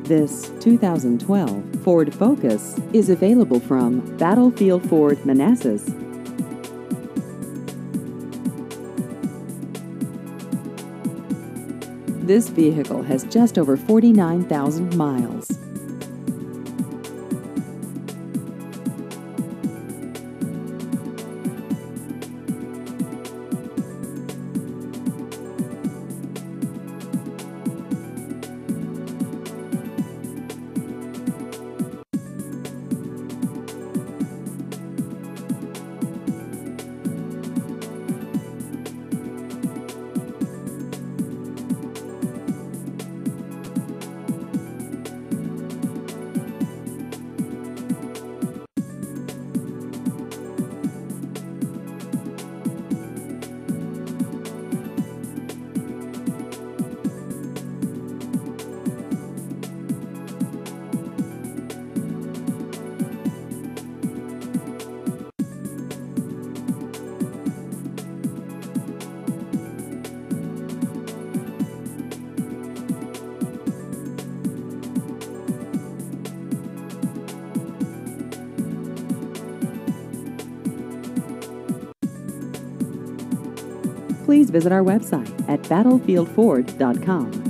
This 2012 Ford Focus is available from Battlefield Ford Manassas. This vehicle has just over 49,000 miles. Please visit our website at battlefieldford.com.